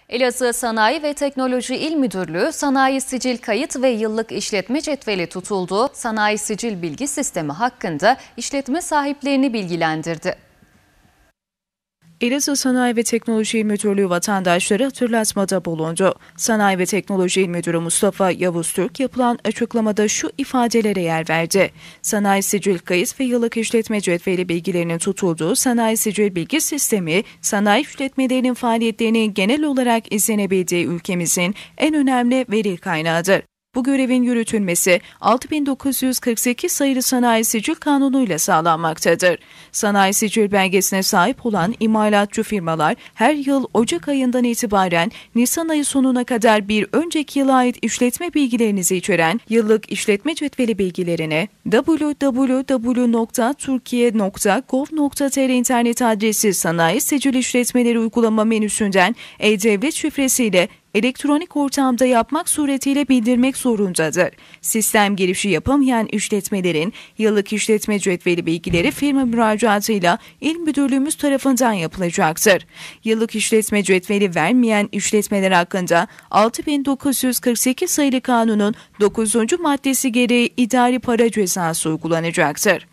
Elazığ Sanayi ve Teknoloji İl Müdürlüğü, Sanayi Sicil Kayıt ve Yıllık İşletme Cetveli tutulduğu Sanayi Sicil Bilgi Sistemi hakkında işletme sahiplerini bilgilendirdi. Elazığ Sanayi ve Teknoloji İl Müdürlüğü vatandaşları hatırlatmada bulundu. Sanayi ve Teknoloji İl Müdürü Mustafa Yavuz Türk yapılan açıklamada şu ifadelere yer verdi. Sanayi Sicil Kayıt ve Yıllık İşletme Cetveli bilgilerinin tutulduğu Sanayi Sicil Bilgi Sistemi, sanayi işletmelerinin faaliyetlerinin genel olarak izlenebildiği ülkemizin en önemli veri kaynağıdır. Bu görevin yürütülmesi 6948 sayılı Sanayi Sicil Kanunu ile sağlanmaktadır. Sanayi Sicil belgesine sahip olan imalatçı firmalar her yıl Ocak ayından itibaren Nisan ayı sonuna kadar bir önceki yıla ait işletme bilgilerinizi içeren yıllık işletme cetveli bilgilerini www.turkiye.gov.tr internet adresi Sanayi Sicil İşletmeleri uygulama menüsünden e-Devlet şifresiyle elektronik ortamda yapmak suretiyle bildirmek zorundadır. Sistem girişi yapamayan işletmelerin yıllık işletme cetveli bilgileri firma müracaatıyla İl Müdürlüğümüz tarafından yapılacaktır. Yıllık işletme cetveli vermeyen işletmeler hakkında 6948 sayılı kanunun 9. maddesi gereği idari para cezası uygulanacaktır.